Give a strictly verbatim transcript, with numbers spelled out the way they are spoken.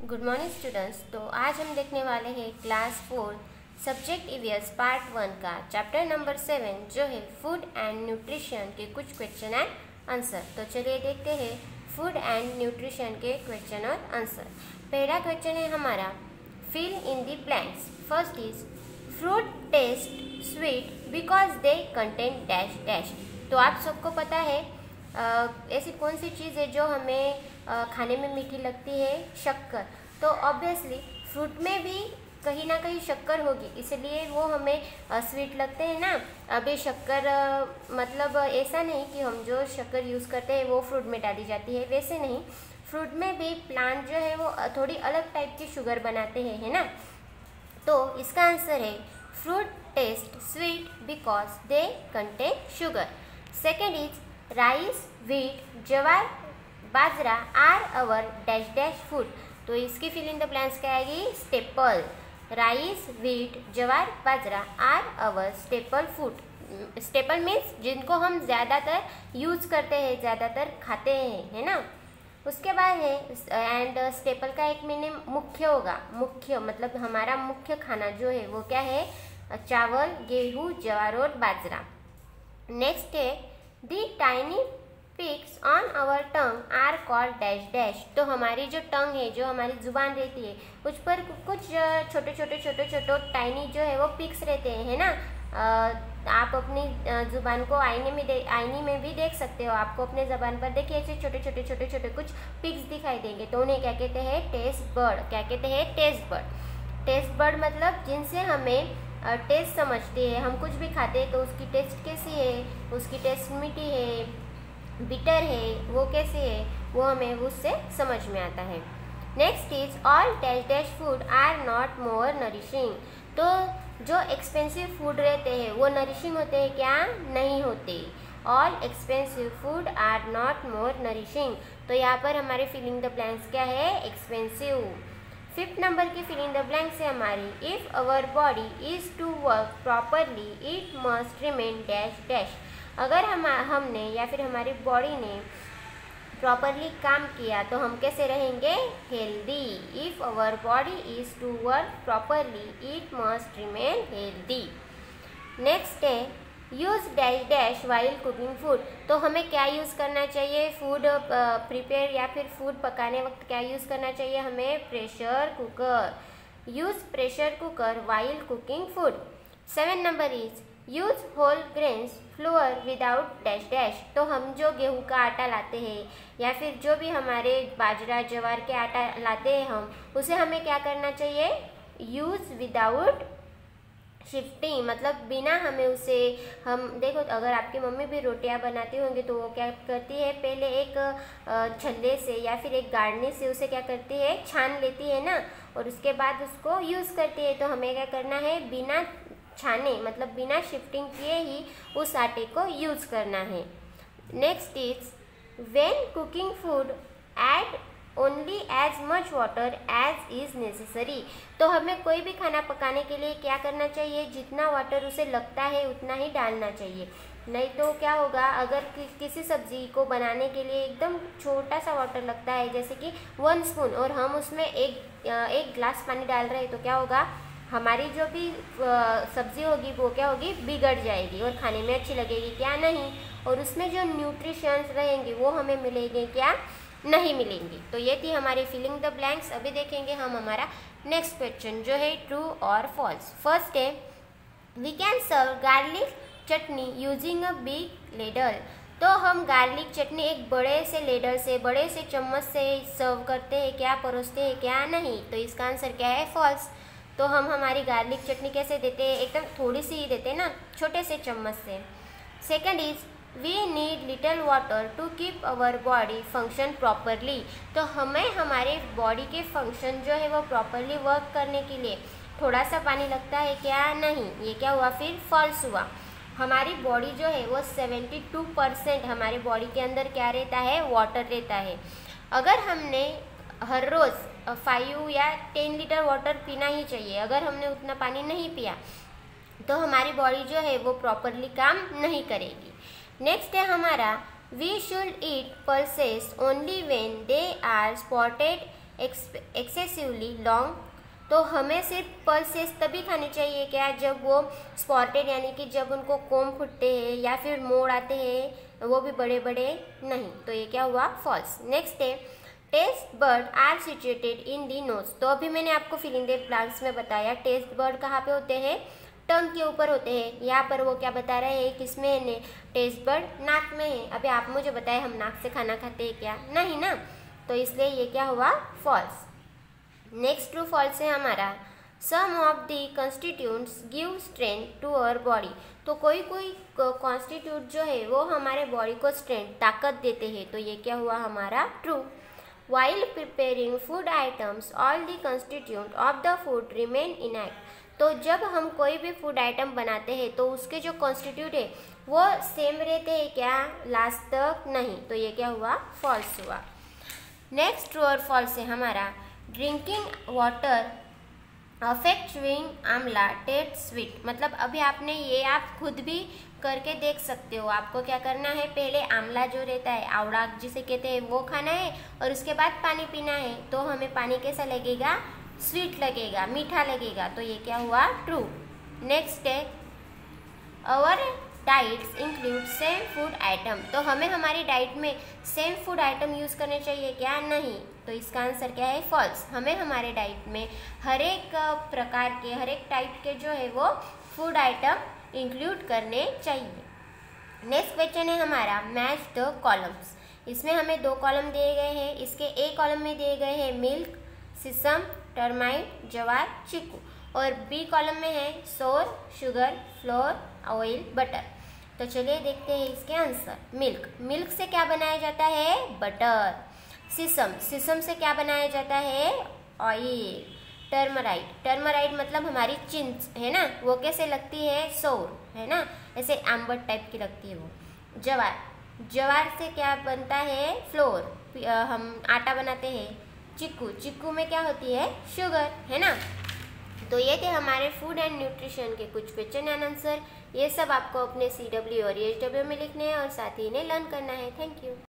Good morning students. तो आज हम देखने वाले हैं class four subject EVS part one का चैप्टर नंबर सेवन जो है फूड एंड न्यूट्रिशन के कुछ क्वेश्चन एंड आंसर। तो चलिए देखते हैं फूड एंड न्यूट्रिशन के क्वेश्चन और आंसर। पहला क्वेश्चन है हमारा fill in the blanks. First is fruit taste sweet because they contain dash dash. तो आप सबको पता है आ, ऐसी कौन सी चीज़ है जो हमें आ, खाने में मीठी लगती है? शक्कर। तो ऑब्वियसली फ्रूट में भी कहीं ना कहीं शक्कर होगी, इसलिए वो हमें स्वीट लगते हैं ना। अभी शक्कर मतलब ऐसा नहीं कि हम जो शक्कर यूज़ करते हैं वो फ्रूट में डाली जाती है, वैसे नहीं। फ्रूट में भी प्लांट जो है वो थोड़ी अलग टाइप की शुगर बनाते हैं, है ना। तो इसका आंसर है fruit taste sweet because they contain sugar. Second is rice wheat jowar bajra are our dash dash food. तो इसकी फिल इन द ब्लैंक्स क्या आएगी? Staple. Rice wheat jowar bajra are our staple food. Staple means जिनको हम ज़्यादातर यूज करते हैं, ज़्यादातर खाते हैं, है ना। उसके बाद है एंड स्टेपल का एक मीनिंग मुख्य होगा। मुख्य मतलब हमारा मुख्य खाना जो है वो क्या है? चावल गेहूँ ज्वार और बाजरा। नेक्स्ट है the tiny pics on our tongue are called dash dash. तो हमारी जो टंग है, जो हमारी जुबान रहती है, उस पर कुछ छोटे छोटे छोटे छोटे टाइनी जो है वो पिक्स रहते हैं, है ना। आप अपनी जुबान को आईने में दे आईने में भी देख सकते हो। आपको अपने ज़बान पर देखिए ऐसे छोटे छोटे छोटे छोटे कुछ पिक्स दिखाई देंगे, तो उन्हें क्या कहते हैं? Taste bud. क्या कहते हैं? Taste bird. टेस्ट बर्ड मतलब जिनसे हमें टेस्ट समझते हैं। हम कुछ भी खाते हैं तो उसकी टेस्ट कैसी है, उसकी टेस्ट मीठी है, बिटर है, वो कैसे है, वो हमें उससे समझ में आता है। Next is all dash dash food are not more nourishing. तो जो एक्सपेंसिव फूड रहते हैं वो नरिशिंग होते हैं क्या? नहीं होते। All expensive food are not more nourishing. तो यहाँ पर हमारे फिलिंग द ब्लैंक्स क्या है? एक्सपेंसिव। फिफ्थ नंबर की फिलिंग द ब्लैंक्स है हमारी if our body is to work properly it must remain dash dash. अगर हम हमने या फिर हमारी बॉडी ने प्रॉपरली काम किया तो हम कैसे रहेंगे? Healthy. If our body is to work properly it must remain healthy. Next है use dash dash while cooking food. तो हमें क्या यूज़ करना चाहिए? फूड प्रिपेयर या फिर फूड पकाने वक्त क्या यूज़ करना चाहिए हमें? Pressure cooker. Use pressure cooker while cooking food. Seven number is use whole grains flour without dash dash. तो हम जो गेहूं का आटा लाते हैं या फिर जो भी हमारे बाजरा ज्वार के आटा लाते हैं हम, उसे हमें क्या करना चाहिए? Use without shifting. मतलब बिना हमें उसे हम देखो, अगर आपकी मम्मी भी रोटियां बनाती होंगी तो वो क्या करती है? पहले एक छल्ले से या फिर एक गाड़ने से उसे क्या करती है? छान लेती है ना, और उसके बाद उसको यूज़ करती है। तो हमें क्या करना है? बिना छाने मतलब बिना शिफ्टिंग किए ही उस आटे को यूज़ करना है। Next is when cooking food add only as much water as is necessary. तो हमें कोई भी खाना पकाने के लिए क्या करना चाहिए? जितना वाटर उसे लगता है उतना ही डालना चाहिए। नहीं तो क्या होगा, अगर कि, किसी सब्ज़ी को बनाने के लिए एकदम छोटा सा वाटर लगता है जैसे कि वन स्पून, और हम उसमें एक एक ग्लास पानी डाल रहे हैं, तो क्या होगा? हमारी जो भी सब्ज़ी होगी वो क्या होगी? बिगड़ जाएगी और खाने में अच्छी लगेगी क्या? नहीं। और उसमें जो न्यूट्रिशंस रहेंगे वो हमें मिलेंगे क्या? नहीं मिलेंगी। तो ये थी हमारी फिलिंग द ब्लैंक्स। अभी देखेंगे हम हमारा नेक्स्ट क्वेश्चन जो है ट्रू और फॉल्स। फर्स्ट है we can serve garlic chutney using a big ladle. तो हम गार्लिक चटनी एक बड़े से लेडल से, बड़े से चम्मच से सर्व करते हैं क्या? परोसते हैं क्या? नहीं। तो इसका आंसर क्या है? फॉल्स। तो हम हमारी गार्लिक चटनी कैसे देते हैं? एकदम थोड़ी सी ही देते हैं ना, छोटे से चम्मच से। Second is we need little water to keep our body function properly. तो हमें हमारे बॉडी के फंक्शन जो है वो प्रॉपरली वर्क करने के लिए थोड़ा सा पानी लगता है क्या? नहीं। ये क्या हुआ फिर? फॉल्स हुआ। हमारी बॉडी जो है वो सेवेंटी टू परसेंट हमारे बॉडी के अंदर क्या रहता है? वाटर रहता है। अगर हमने हर रोज़ फाइव या टेन लीटर वाटर पीना ही चाहिए, अगर हमने उतना पानी नहीं पिया तो हमारी बॉडी जो है वो प्रॉपरली काम नहीं करेगी। नेक्स्ट है हमारा we should eat pulses only when they are spotted excessively long, तो हमें सिर्फ पल्सेस तभी खानी चाहिए क्या, जब वो स्पॉटेड यानी कि जब उनको कोम फुटते हैं या फिर मोड़ आते हैं, वो भी बड़े बड़े नहीं। तो ये क्या हुआ, फॉल्स। नेक्स्ट है टेस्ट बर्ड are situated in the nose. तो अभी मैंने आपको फिल इन द ब्लैंक्स में बताया टेस्ट बर्ड कहाँ पे होते हैं, टंग के ऊपर होते हैं। यहाँ पर वो क्या बता रहे हैं, किसमें है, टेस्ट बर्ड नाक में है। अभी आप मुझे बताएं हम नाक से खाना खाते हैं क्या, नहीं ना, तो इसलिए ये क्या हुआ, फॉल्स। नेक्स्ट ट्रू फॉल्स है हमारा some of the constituents give strength to our body. तो कोई कोई कॉन्स्टिट्यूट जो है वो हमारे बॉडी को स्ट्रेंथ, ताकत देते हैं। तो ये क्या हुआ हमारा, true. While preparing food items, all the constituent of the food remain intact। तो जब हम कोई भी फूड आइटम बनाते हैं तो उसके जो कॉन्स्टिट्यूट है वो सेम रहते हैं क्या, लास्ट तक नहीं। तो ये क्या हुआ, फॉल्स हुआ। नेक्स्ट ट्रू और फॉल्स है हमारा drinking water affect chewing amla taste sweet. मतलब अभी आपने ये आप खुद भी करके देख सकते हो। आपको क्या करना है, पहले आमला जो रहता है, आवड़ा जिसे कहते हैं, वो खाना है और उसके बाद पानी पीना है। तो हमें पानी कैसा लगेगा, स्वीट लगेगा, मीठा लगेगा। तो ये क्या हुआ, ट्रू। नेक्स्ट है our diets include same food item. तो हमें हमारी डाइट में सेम फूड आइटम यूज़ करने चाहिए क्या, नहीं। तो इसका आंसर क्या है, फॉल्स। हमें हमारे डाइट में हर एक प्रकार के, हर एक टाइप के जो है वो फूड आइटम इंक्लूड करने चाहिए। नेक्स्ट क्वेश्चन है हमारा मैच द कॉलम्स। इसमें हमें दो कॉलम दिए गए हैं। इसके ए कॉलम में दिए गए हैं मिल्क, सिसम, टर्माइट, जवार, चीकू, और बी कॉलम में है सोर, शुगर, फ्लोर, ऑयल, बटर। तो चलिए देखते हैं इसके आंसर। मिल्क, मिल्क से क्या बनाया जाता है, बटर। सिसम, सिसम से क्या बनाया जाता है, ऑयल। टर्मराइट, टर्मराइट मतलब हमारी चिंच है ना, वो कैसे लगती है, सोर है ना, ऐसे आम्बर टाइप की लगती है वो। जवार, जवार से क्या बनता है, फ्लोर, हम आटा बनाते हैं। चिक्कू, चिक्कू में क्या होती है, शुगर है ना। तो ये थे हमारे फूड एंड न्यूट्रिशन के कुछ क्वेश्चन एंड आंसर। ये सब आपको अपने सी डब्ल्यू और एच डब्ल्यू में लिखने हैं और साथ ही इन्हें लर्न करना है। Thank you.